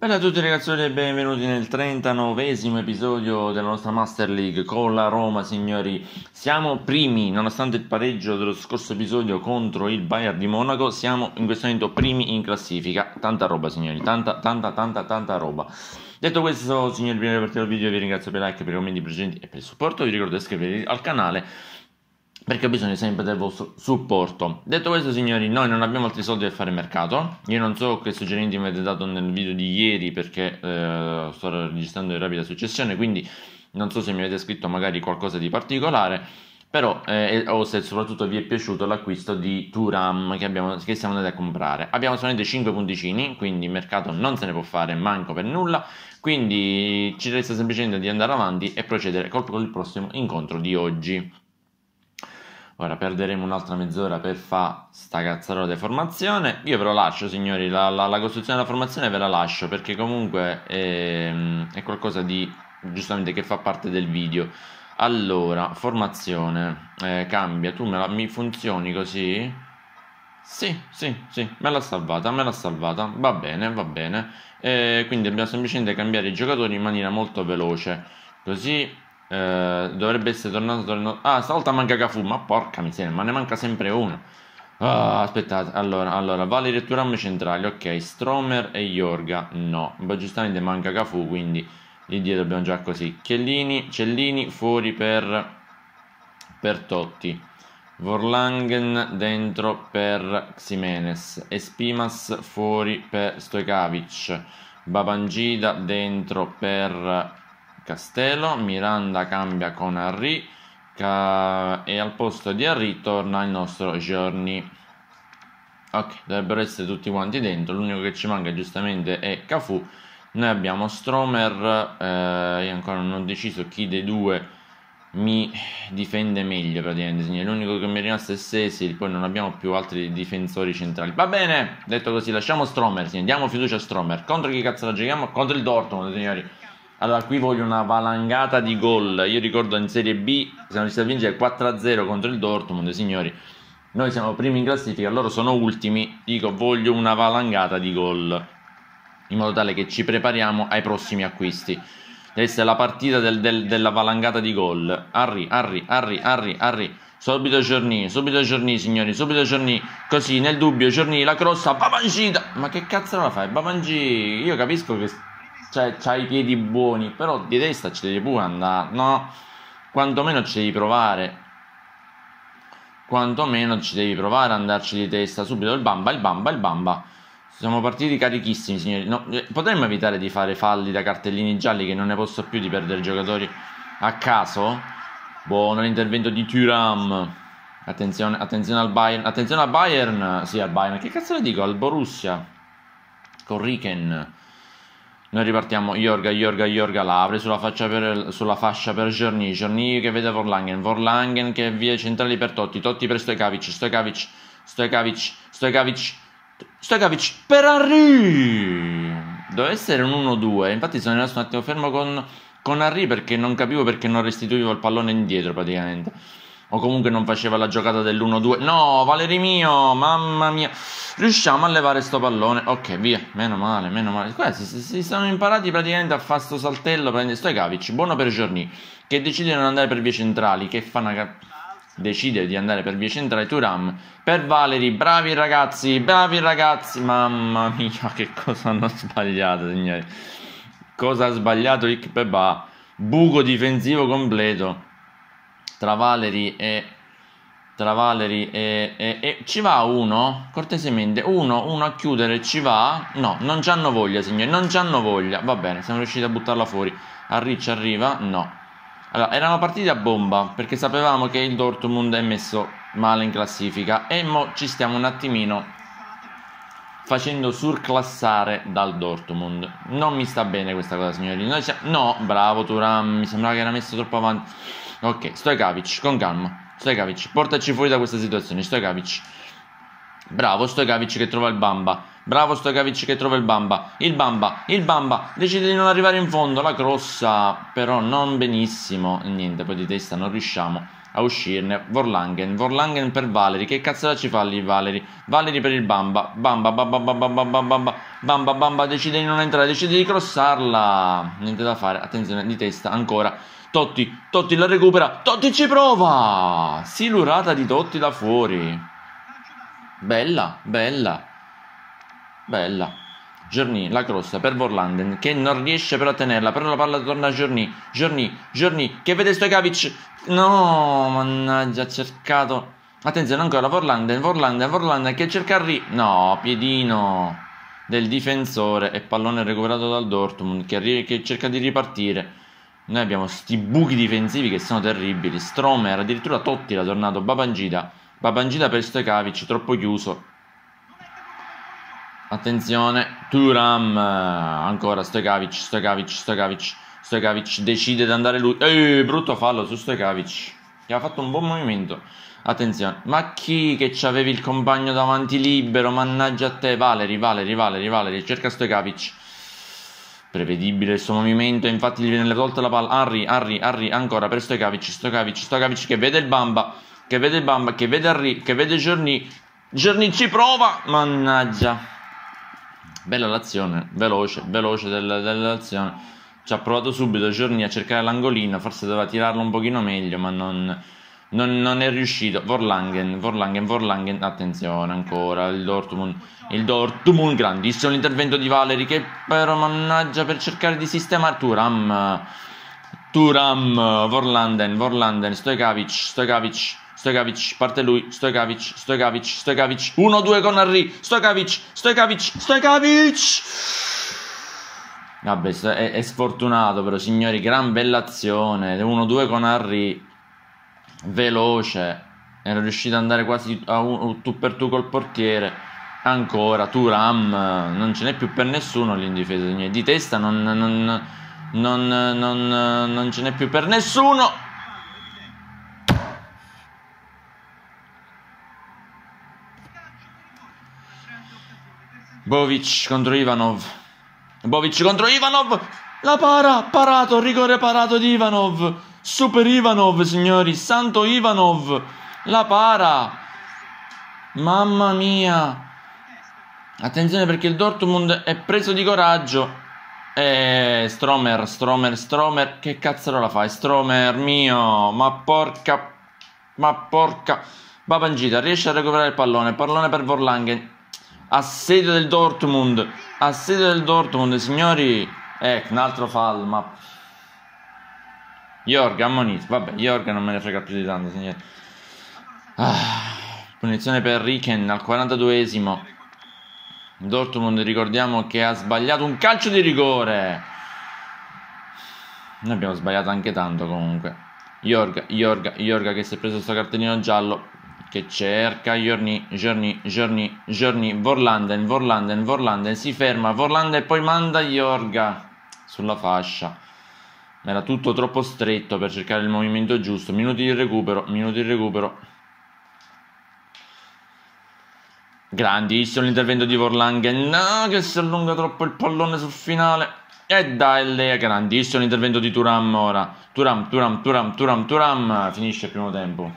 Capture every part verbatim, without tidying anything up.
Bella a tutti ragazzi e benvenuti nel trentanovesimo episodio della nostra Master League con la Roma, signori. Siamo primi, nonostante il pareggio dello scorso episodio contro il Bayern di Monaco, siamo in questo momento primi in classifica. Tanta roba, signori, tanta, tanta, tanta, tanta roba. Detto questo, signori, prima di partire il video vi ringrazio per i like, per i commenti precedenti e per il supporto. Vi ricordo di iscrivervi al canale perché ho bisogno sempre del vostro supporto. Detto questo, signori, noi non abbiamo altri soldi per fare mercato. Io non so che suggerimenti mi avete dato nel video di ieri, perché eh, sto registrando in rapida successione, quindi non so se mi avete scritto magari qualcosa di particolare, però eh, o se soprattutto vi è piaciuto l'acquisto di Thuram che, abbiamo, che siamo andati a comprare. Abbiamo solamente cinque punticini, quindi il mercato non se ne può fare manco per nulla, quindi ci resta semplicemente di andare avanti e procedere con il prossimo incontro di oggi. Ora perderemo un'altra mezz'ora per fare sta cazzarola di formazione. Io ve lo lascio, signori, la, la, la costruzione della formazione ve la lascio, perché comunque è, è qualcosa di, giustamente, che fa parte del video. Allora, formazione, eh, cambia, tu me la, mi funzioni così? Sì, sì, sì, me l'ha salvata, me l'ha salvata, va bene, va bene. Eh, quindi dobbiamo semplicemente cambiare i giocatori in maniera molto veloce, così... Uh, dovrebbe essere tornato, tornato. Ah, stavolta manca Cafu. Ma porca miseria, ma ne manca sempre uno. Ah, aspettate. Allora, allora Valeri e Thuram centrali. Ok, Stromer e Jorga. No, ma giustamente manca Cafu, quindi lì dietro dobbiamo giocare così. Chiellini, Cellini fuori per per Totti. Vorlangen dentro per Ximenes. Espimas fuori per Stojkovic. Babangida dentro per Castello. Miranda cambia con Henry ca... e al posto di Henry torna il nostro Giorni. Ok, dovrebbero essere tutti quanti dentro. L'unico che ci manca giustamente è Cafu. Noi abbiamo Stromer, eh, io ancora non ho deciso chi dei due mi difende meglio praticamente, signori. L'unico che mi è rimasto è Cecil, poi non abbiamo più altri difensori centrali. Va bene, detto così, lasciamo Stromer, signori. Diamo fiducia a Stromer. Contro chi cazzo la giochiamo? Contro il Dortmund, signori. Allora, qui voglio una valangata di gol. Io ricordo in Serie B siamo riusciti a vincere quattro a zero contro il Dortmund, signori. Noi siamo primi in classifica, loro sono ultimi. Dico, voglio una valangata di gol, in modo tale che ci prepariamo ai prossimi acquisti. Deve essere la partita del, del, della valangata di gol. Arri, arri, arri, arri, arri. Subito Giorni, subito Giorni, signori, subito Giorni. Così, nel dubbio, Giorni, la crossa, Babangida. Ma che cazzo la fai, Babangida? Io capisco che... Cioè, c'ha i piedi buoni, però di testa ci devi pure andare, no? Quantomeno ci devi provare. Quantomeno ci devi provare ad andarci di testa. Subito il bamba, il bamba, il bamba. Siamo partiti carichissimi, signori. No, potremmo evitare di fare falli da cartellini gialli, che non ne posso più di perdere giocatori a caso. Buono l'intervento di Thuram. Attenzione, attenzione al Bayern. Attenzione al Bayern. Sì, al Bayern. Che cazzo le dico? Al Borussia. Con Riken. Noi ripartiamo, Jorga, Jorga, Jorga la apre sulla, faccia per, sulla fascia per Giorni, Giorni che vede Vorlangen, Vorlangen che via centrali per Totti, Totti per Stojkovic, Stojkovic, Stojkovic, Stojkovic, Stojkovic per Henry. Doveva essere un uno due, infatti sono rimasto un attimo fermo con, con Henry, perché non capivo perché non restituivo il pallone indietro praticamente. O comunque non faceva la giocata dell'uno due. No, Valeri mio, mamma mia. Riusciamo a levare sto pallone. Ok, via, meno male, meno male. Qua si, si sono imparati praticamente a fare sto saltello. Prende Stojkovic, buono per Giorni, che decide di non andare per vie centrali. Che fa una... Decide di andare per vie centrali. Thuram per Valeri. Bravi ragazzi, bravi ragazzi. Mamma mia, che cosa hanno sbagliato, signori. Cosa ha sbagliato Rick Peba. Buco difensivo completo tra Valeri e tra Valeri e, e, e ci va uno, cortesemente, uno, uno a chiudere, ci va? No, non c'hanno voglia, signori, non c'hanno voglia. Va bene, siamo riusciti a buttarla fuori. Henry ci arriva? No. Allora, erano partiti a bomba, perché sapevamo che il Dortmund è messo male in classifica, e mo ci stiamo un attimino facendo surclassare dal Dortmund. Non mi sta bene questa cosa, signori. Noi siamo... No, bravo Thuram, mi sembrava che era messo troppo avanti. Ok, Stojkovic, con calma. Stojkovic, portaci fuori da questa situazione. Stojkovic, bravo Stojkovic che trova il bamba. Bravo Stojkovic che trova il bamba. Il bamba, il bamba decide di non arrivare in fondo. La crossa, però non benissimo. Niente, poi di testa non riusciamo a uscirne. Vorlangen, Vorlangen per Valeri, che cazzo ci fa lì Valeri? Valeri per il Bamba, Bamba, Bamba, Bamba, Bamba, Bamba, Bamba, Bamba, decide di non entrare, decide di crossarla, niente da fare, attenzione di testa ancora, Totti, Totti la recupera, Totti ci prova, silurata di Totti da fuori, bella, bella, bella. Journey, la crossa per Vorlanden che non riesce però a tenerla, però la palla torna a Journey, Journey, Journey che vede Stojkovic, no, mannaggia, ha cercato, attenzione ancora Vorlanden, Vorlanden, Vorlanden che cerca Henry, no, piedino del difensore e pallone recuperato dal Dortmund che, che cerca di ripartire. Noi abbiamo sti buchi difensivi che sono terribili, Stromer, addirittura Totti era tornato, Babangida, Babangida per Stojkovic, troppo chiuso. Attenzione, Thuram, ancora Stojkovic, Stojkovic, Stojkovic, Stojkovic decide di andare lui, ehi, brutto fallo su Stojkovic, che ha fatto un buon movimento, attenzione, ma chi che c'avevi il compagno davanti libero, mannaggia a te, Valeri, Valeri, Valeri, Valeri, cerca Stojkovic, prevedibile il suo movimento, infatti gli viene tolta la palla, Henry, Henry, Henry, ancora per Stojkovic, Stojkovic, Stojkovic che vede il Bamba, che vede il Bamba, che vede Henry, che vede Journey, Journey ci prova, mannaggia. Bella l'azione, veloce, veloce del, dell'azione. Ci ha provato subito Journey a cercare l'angolino, forse doveva tirarlo un pochino meglio, ma non, non, non è riuscito. Vorlangen, Vorlangen, Vorlangen, attenzione ancora, il Dortmund, il Dortmund, grandissimo l'intervento di Valeri che però mannaggia per cercare di sistemare Thuram, Thuram, Vorlanden, Vorlanden, Stojkovic, Stojkovic, Stojkovic, parte lui, Stojkovic, Stojkovic, Stojkovic, uno due con Henry, Stojkovic, Stojkovic, Stojkovic. Vabbè, è, è sfortunato però, signori, gran bella azione, uno due con Henry, veloce, era riuscito ad andare quasi a un, tu per tu col portiere, ancora, Thuram, non ce n'è più per nessuno lì in difesa, signori. Di testa non, non, non, non, non ce n'è più per nessuno. Bovic contro Ivanov, Bovic contro Ivanov, la para, parato, rigore parato di Ivanov, super Ivanov signori, santo Ivanov, la para, mamma mia, attenzione perché il Dortmund è preso di coraggio, e Stromer, Stromer, Stromer, che cazzo la fai, Stromer mio, ma porca, ma porca, Babangida riesce a recuperare il pallone, pallone per Vorlangen, assedio del Dortmund, assedio del Dortmund, signori, ecco, un altro fallo, ma Jorg, ammonito, vabbè, Jorg non me ne frega più di tanto, signori. Ah, punizione per Riken al quarantaduesimo, Dortmund ricordiamo che ha sbagliato un calcio di rigore, noi abbiamo sbagliato anche tanto comunque, Jorg, Jorg, Jorg che si è preso questo cartellino giallo, che cerca Journey, Journey, Journey, Journey, Vorlanden, Vorlanden, Vorlanden, si ferma, Vorlanden e poi manda Jorga sulla fascia. Era tutto troppo stretto per cercare il movimento giusto. Minuti di recupero, minuti di recupero. Grandissimo l'intervento di Vorlangen, no, che si allunga troppo il pallone sul finale. E dai, lei, grandissimo l'intervento di Thuram ora. Thuram, Thuram, Thuram, Thuram, Thuram, finisce il primo tempo.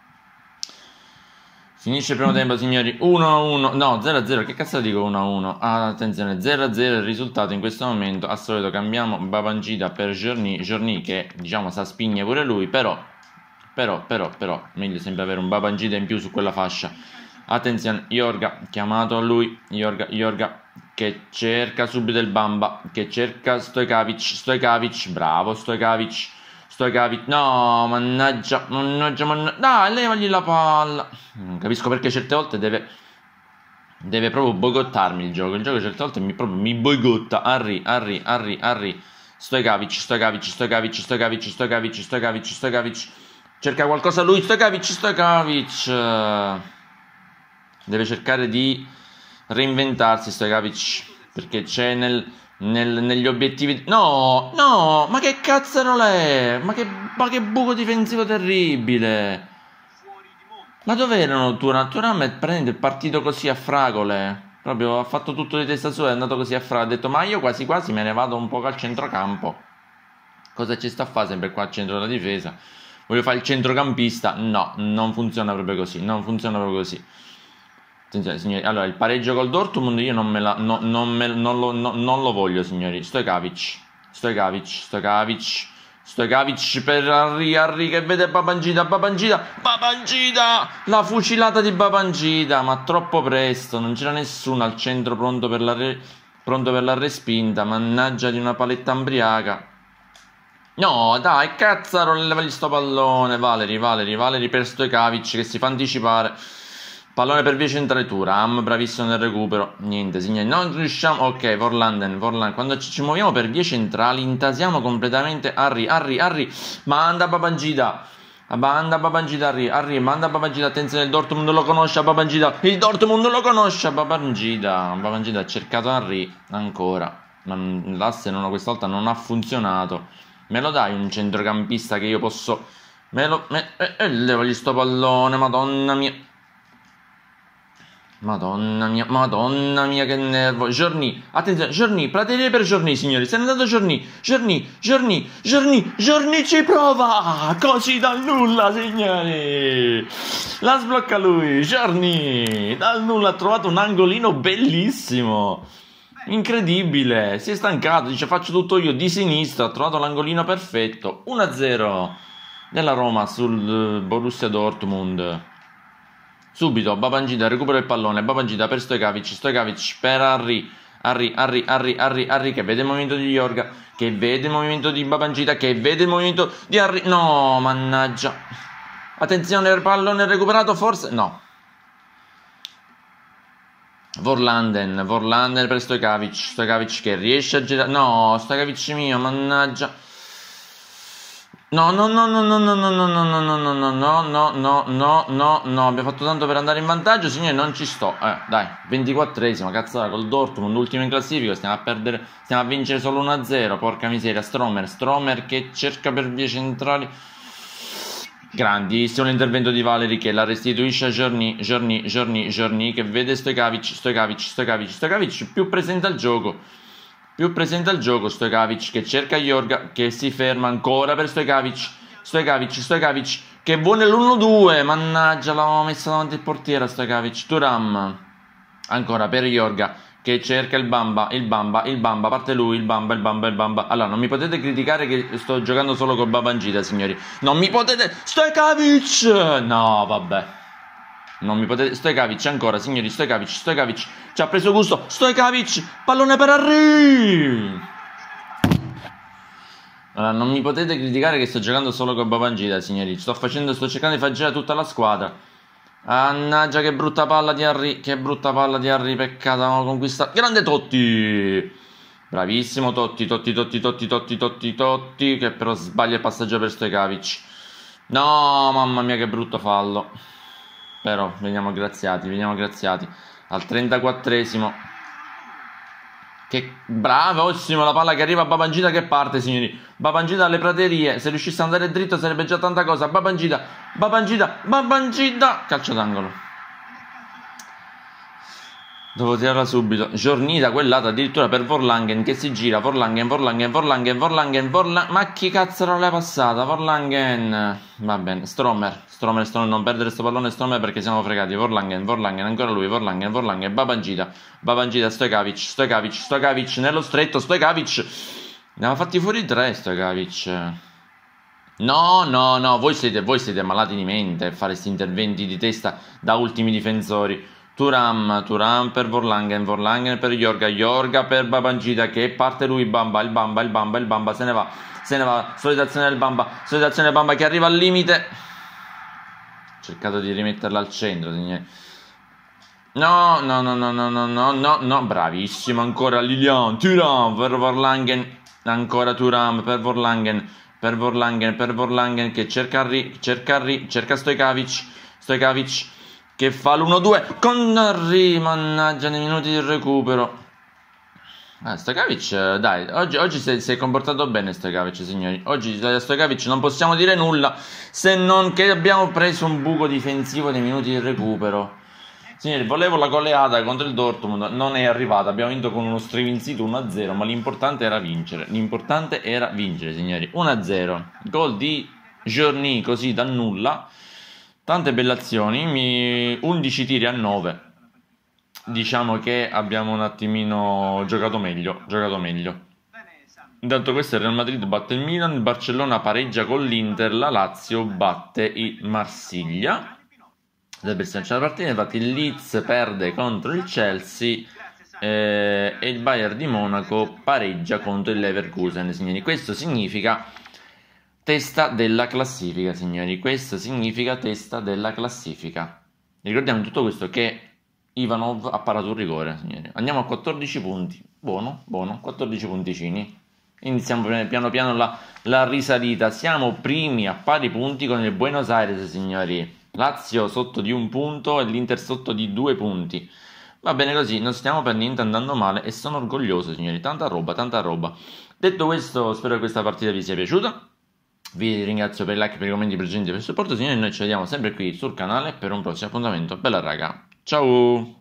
Finisce il primo tempo, signori, uno a uno, no, zero a zero, che cazzo dico uno a uno? Ah, attenzione, zero a zero il risultato in questo momento, al solito cambiamo Babangida per Journey, Journey che, diciamo, sa spigne pure lui, però, però, però, però, meglio sempre avere un Babangida in più su quella fascia. Attenzione, Jorga, chiamato a lui, Jorga, Jorga, che cerca subito il Bamba, che cerca Stojkovic, Stojkovic, bravo Stojkovic, Stojkovic, no, mannaggia, mannaggia, mannaggia, dai, levagli la palla. Non capisco perché certe volte deve, deve proprio boicottarmi il gioco. Il gioco certe volte mi, proprio, mi boicotta. Henry, Henry, Henry, Henry, Stojkovic, Stojkovic, Stojkovic, Stojkovic, Stojkovic, Stojkovic, Stojkovic, cerca qualcosa lui, Stojkovic, Stojkovic. Deve cercare di reinventarsi Stojkovic, perché c'è nel... Nel, negli obiettivi, no, no, ma che cazzarola è? Ma che, ma che buco difensivo terribile! Ma dove erano Thuram? Thuram è prendendo il partito così a fragole, proprio ha fatto tutto di testa sua, è andato così a fragole, ha detto ma io quasi quasi me ne vado un po' al centrocampo. Cosa ci sta a fare sempre qua al centro della difesa? voglio fare il centrocampista. No, non funziona proprio così, non funziona proprio così. Attenzione, signori. Allora, il pareggio col Dortmund io non, me la, no, non, me, non, lo, no, non lo voglio, signori. Stojkovic, Stojkovic, Stojkovic, Stojkovic per Arri, Arri che vede Babangida, Babangida, Babangida, la fucilata di Babangida, ma troppo presto, non c'era nessuno al centro pronto per la, re, pronto per la respinta, mannaggia di una paletta ambriaca. No, dai, cazzaro, levagli sto pallone, Valeri, Valeri, Valeri per Stojkovic che si fa anticipare. Pallone per via centrale Thuram, bravissimo nel recupero. Niente, signori, non riusciamo. Ok, Vorlanden, Vorlanden. Quando ci, ci muoviamo per vie centrali, intasiamo completamente. Arri, Arri, Arri. Manda Babangida. Manda Babangida, Arri, Arri. Manda Babangida. Attenzione, il Dortmund lo conosce. Babangida. Il Dortmund lo conosce. Babangida. Babangida ha cercato Arri ancora. Ma l'asse non, questa volta non ha funzionato. Me lo dai un centrocampista che io posso. Me lo. Me, eh, eh, levagli sto pallone, madonna mia. Madonna mia, madonna mia che nervo. Giorni, attenzione, Giorni, praterie per Giorni, signori. Se n'è andato Giorni, Giorni, Giorni, Giorni, Giorni ci prova. Così dal nulla, signori. La sblocca lui, Giorni. Dal nulla ha trovato un angolino bellissimo. Incredibile. Si è stancato, dice faccio tutto io di sinistra. Ha trovato l'angolino perfetto. uno a zero della Roma sul Borussia Dortmund. Subito Babangida recupera il pallone, Babangida per Stojkovic, Stojkovic per Arri, Arri, Arri, Arri, Arri, Arri che vede il movimento di Jorga, che vede il movimento di Babangida, che vede il movimento di Arri, no, mannaggia, attenzione, il pallone recuperato, forse, no, Vorlanden, Vorlanden per Stojkovic, Stojkovic che riesce a girare, no, Stojkovic mio, mannaggia. No, no, no, no, no, no, no, no, no, no, no, no, no, no, no, no, no, no, abbiamo fatto tanto per andare in vantaggio, signori, non ci sto, eh, dai, ventiquattresimo, cazzata col Dortmund, ultimo in classifica, stiamo a perdere, stiamo a vincere solo uno a zero, porca miseria, Stromer, Stromer che cerca per vie centrali, grandissimo l'intervento di Valeri che la restituisce a Giorni, Giorni, Giorni, Giorni che vede Stojkovic, Stojkovic, Stojkovic, Stojkovic più presente al gioco. Più presente al gioco Stojkovic che cerca Jorga che si ferma ancora per Stojkovic Stojkovic, Stojkovic che vuole l'uno due, mannaggia l'avevamo messa davanti al portiere Stojkovic, Thuram ancora per Jorga che cerca il Bamba, il Bamba, il Bamba, parte lui, il Bamba, il Bamba, il Bamba. Allora non mi potete criticare che sto giocando solo col Babangida, signori, non mi potete. Stojkovic, no vabbè. Non mi potete. Stojkovic ancora, signori. Stojkovic, Stojkovic ci ha preso gusto. Stojkovic, pallone per Arri. Allora, non mi potete criticare che sto giocando solo con Babangida, signori. Sto facendo, sto cercando di far girare tutta la squadra. Mannaggia, che brutta palla di Arri. Che brutta palla di Arri. Peccato, avevamo conquistato. Grande Totti. Bravissimo Totti, Totti, Totti, Totti, Totti, Totti, Totti. Che però sbaglia il passaggio per Stojkovic. No, mamma mia, che brutto fallo. Però veniamo graziati, veniamo graziati al trentaquattresimo. Che bravissimo la palla che arriva a Babangida che parte, signori. Babangida alle praterie, se riuscisse ad andare dritto sarebbe già tanta cosa. Babangida, Babangida, Babangida, calcio d'angolo. Devo tirarla subito. Giorni da quel lato addirittura per Vorlangen che si gira. Vorlangen, Vorlangen, Vorlangen, Vorlangen, Vorlangen. Ma chi cazzo non l'hai passata? Vorlangen. Va bene. Stromer. Stromer, Stromer. Non perdere sto pallone Stromer perché siamo fregati. Vorlangen, Vorlangen. Ancora lui. Vorlangen, Vorlangen. Babangida. Babangida. Stojkovic. Stojkovic. Stojkovic. Nello stretto. Stojkovic. Ne aveva fatti fuori tre Stojkovic. No, no, no. Voi siete, voi siete malati di mente a fare questi interventi di testa da ultimi difensori. Thuram, Thuram per Vorlangen, Vorlangen per Jorga, Jorga per Babangida che parte lui, Bamba, il Bamba, il Bamba, il Bamba, se ne va, se ne va, solitazione del Bamba, solitazione del Bamba che arriva al limite. Ho cercato di rimetterla al centro, signori. No, no, no, no, no, no, no, no, no, bravissimo, ancora Lilian, Thuram per Vorlangen, ancora Thuram per Vorlangen, per Vorlangen, per Vorlangen che cerca Arri, cerca Arri, cerca Stojkovic, Stojkovic che fa l'uno due con Arri, mannaggia nei minuti di recupero. Ah, Stojkovic, dai, oggi, oggi si, si è comportato bene Stojkovic, signori. Oggi a Stojkovic non possiamo dire nulla se non che abbiamo preso un buco difensivo nei minuti di recupero. Signori, volevo la goleata contro il Dortmund, non è arrivata, abbiamo vinto con uno striminzito uno a zero, ma l'importante era vincere, l'importante era vincere, signori. uno a zero, gol di Giorni così da nulla, tante belle azioni, mi... undici tiri a nove. Diciamo che abbiamo un attimino giocato meglio, giocato meglio. Intanto questo è il Real Madrid batte il Milan, il Barcellona pareggia con l'Inter, la Lazio batte il Marsiglia. Dovrebbe essere la partita, infatti il Leeds perde contro il Chelsea eh, e il Bayern di Monaco pareggia contro il Leverkusen, signori. Questo significa testa della classifica, signori. Questo significa testa della classifica. Ricordiamo in tutto questo che Ivanov ha parato un rigore, signori. Andiamo a quattordici punti. Buono, buono, quattordici punticini. Iniziamo piano piano la, la risalita. Siamo primi a pari punti con il Buenos Aires, signori. Lazio sotto di un punto e l'Inter sotto di due punti. Va bene così, non stiamo per niente andando male e sono orgoglioso, signori. Tanta roba, tanta roba. Detto questo, spero che questa partita vi sia piaciuta. Vi ringrazio per i like, per i commenti, per il genere, per il supporto, signori. Noi ci vediamo sempre qui sul canale per un prossimo appuntamento. Bella raga, ciao!